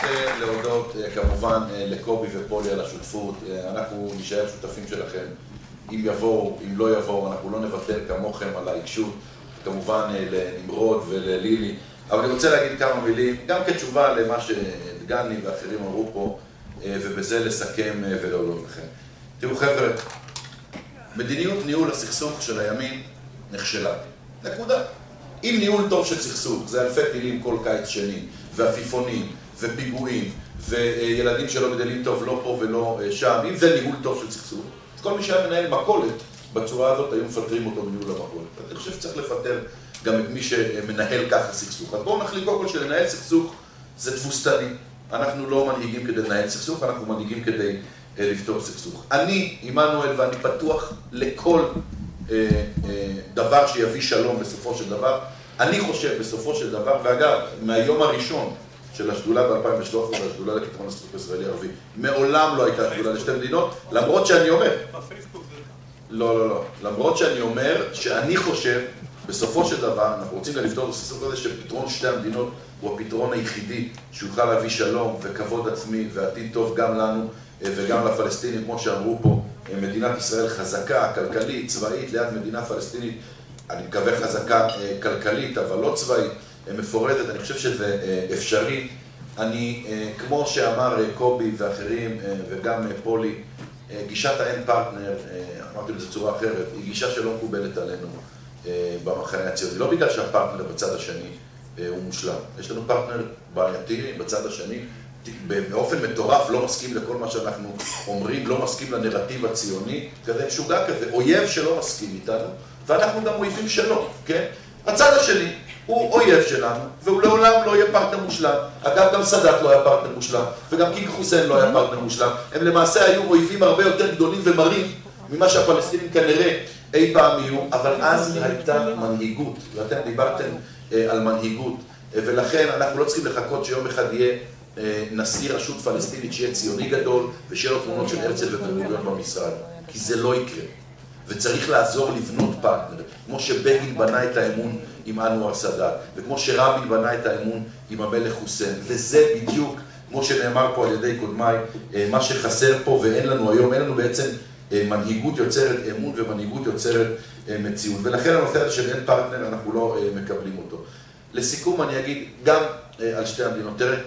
רוצה להודות כמובן לקובי ופולי על השותפות. אנחנו נשאר שותפים שלכם. אם יבואו, אם לא יבואו, אנחנו לא נוותר כמוכם על העיקשות. כמובן לנמרוד וללילי. אבל אני רוצה להגיד כמה מילים, גם כתשובה למה שדגני ואחרים אמרו פה, ובזה לסכם ולהודות לכם. תראו חבר'ה, מדיניות ניהול הסכסוך של הימין נכשלה. נקודה. עם ניהול טוב של סכסוך, זה אלפי טילים כל קיץ שני, ועפיפונים, ופיגועים, וילדים שלא גדלים טוב לא פה ולא שם, אם זה ניהול טוב של סכסוך, כל מי שהיה מנהל מכולת בצורה הזאת, היו מפטרים אותו מניהול המכולת. אני חושב שצריך לפטר גם את מי שמנהל ככה סכסוך. אז בואו נחליט קודם כל שלנהל סכסוך זה תבוסתני. אנחנו לא מנהיגים כדי לנהל סכסוך, אנחנו מנהיגים כדי לפתור סכסוך. אני, עמנואל, ואני פתוח לכל דבר שיביא שלום בסופו של דבר. אני חושב בסופו של דבר, ואגב, מהיום הראשון של השדולה ב-2013, השדולה לפתרון הסכסוך הישראלי ערבי, מעולם לא הייתה שדולה לשתי מדינות, למרות שאני אומר... בפייסבוק זה... לא. למרות שאני אומר שאני חושב, בסופו של דבר, אנחנו רוצים לפתור את הסכסוך הזה שפתרון שתי המדינות הוא הפתרון היחידי שיוכל להביא שלום וכבוד עצמי ועתיד טוב גם לנו וגם לפלסטינים, כמו שאמרו פה, מדינת ישראל חזקה, כלכלית, צבאית, ליד מדינה פלסטינית, אני מקווה חזקה כלכלית, אבל לא צבאית, מפורטת, אני חושב שזה אפשרי. אני, כמו שאמר קובי ואחרים וגם פולי, גישת האין פרטנר, אמרתי לזה צורה אחרת, היא גישה שלא מקובלת עלינו במחנה הציוני. לא בגלל שהפרטנר בצד השני הוא מושלם. יש לנו פרטנר בעייתי בצד השני, באופן מטורף, לא מסכים לכל מה שאנחנו אומרים, לא מסכים לנרטיב הציוני, כזה משוגע כזה, אויב שלא מסכים איתנו, ואנחנו גם אויבים שלו, כן? הצד השני הוא אויב שלנו, והוא לעולם לא יהיה פרטנר מושלם. אגב, גם סאדאת לא היה פרטנר מושלם, וגם קינג חוסיין לא היה פרטנר מושלם. הם למעשה היו אויבים הרבה יותר גדולים ומרים ממה שהפלסטינים כנראה אי פעם יהיו, אבל אז הייתה מנהיגות, ואתם דיברתם על מנהיגות, ולכן אנחנו לא צריכים לחכות שיום אחד יהיה נשיא רשות פלסטינית שיהיה ציוני גדול, ושיהיה לו תמונות של הרצל ובן-גוריון במשרד, כי זה לא יקרה. וצריך לעזור לבנות פרטנר, כמו שבגין בנה את האמון עם אנואר סאדאת, וכמו שרבין בנה את האמון עם המלך חוסיין, וזה בדיוק, כמו שנאמר פה על ידי קודמיי, מה שחסר פה ואין לנו היום, אין לנו בעצם מנהיגות יוצרת אמון ומנהיגות יוצרת מציאות, ולכן הנושא הזה של אין פרטנר אנחנו לא מקבלים אותו. לסיכום אני אגיד גם על שתי המדינות, תראה,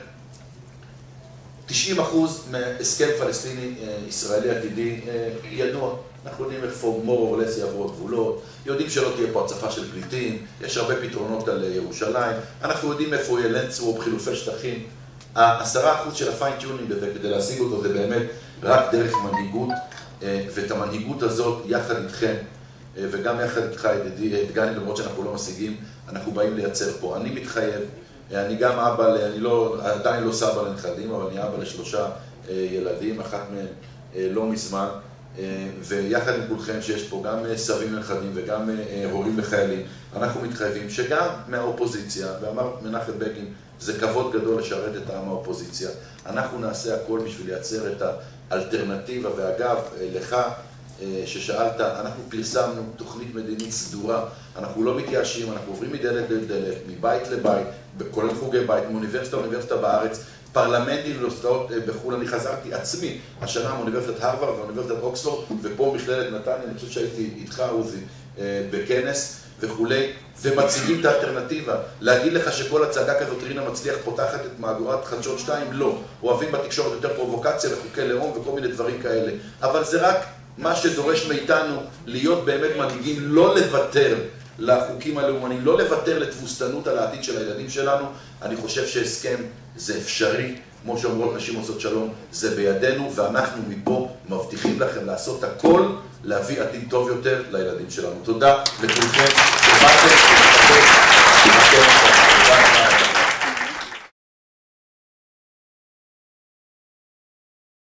90% מהסכם פלסטיני ישראלי עתידי ידוע. אנחנו יודעים איפה מור אורלס יעבור גבולות, יודעים שלא תהיה פה הצפה של פליטים, יש הרבה פתרונות על ירושלים, אנחנו יודעים איפה יהיה לנצרופ, חילופי שטחים. 10% של הפיינטיונינג הזה כדי להשיג אותו זה באמת רק דרך מנהיגות, ואת המנהיגות הזאת יחד איתכם, וגם יחד איתך ידידי דגני, למרות שאנחנו לא משיגים, אנחנו באים לייצר פה. אני מתחייב, אני גם אבא, אני עדיין לא סבא לנכדים, אבל אני אבא ל3 ילדים, אחת מהם לא מזמן, ויחד עם כולכם שיש פה גם סבים לנכדים וגם הורים לחיילים, אנחנו מתחייבים שגם מהאופוזיציה, ואמר מנחם בגין, זה כבוד גדול לשרת את העם האופוזיציה, אנחנו נעשה הכל בשביל לייצר את האלטרנטיבה, ואגב, לך ששאלת, אנחנו פרסמנו תוכנית מדינית סדורה, אנחנו לא מתייאשים, אנחנו עוברים מדלת לדלת, מבית לבית, כולל חוגי בית, מאוניברסיטה לאוניברסיטה בארץ, פרלמנטים ואוניברסיטאות בחו"ל, אני חזרתי עצמי השנה מאוניברסיטת הרווארד ואוניברסיטת אוקספורד, ופה מכללת נתניה, אני חושב שהייתי איתך עוזי בכנס וכולי, ומציגים את האלטרנטיבה. להגיד לך שכל הצגה כזאת רינה מצליח פותחת את מהדורת חדשות 2? לא. אוהבים בתקשורת יותר פרובוקציה וחוקי לאום וכל מיני דברים כאלה. אבל זה רק מה שדורש מאיתנו להיות באמת מנהיגים, לא לוותר לחוקים הלאומניים, לא לוותר לתבוסתנות על העתיד של הילדים שלנו. אני חושב שהסכם זה אפשרי, כמו שאומרות נשים עושות שלום, זה בידינו, ואנחנו מפה מבטיחים לכם לעשות הכל, להביא עתיד טוב יותר לילדים שלנו. תודה לכולכם, שבאתם,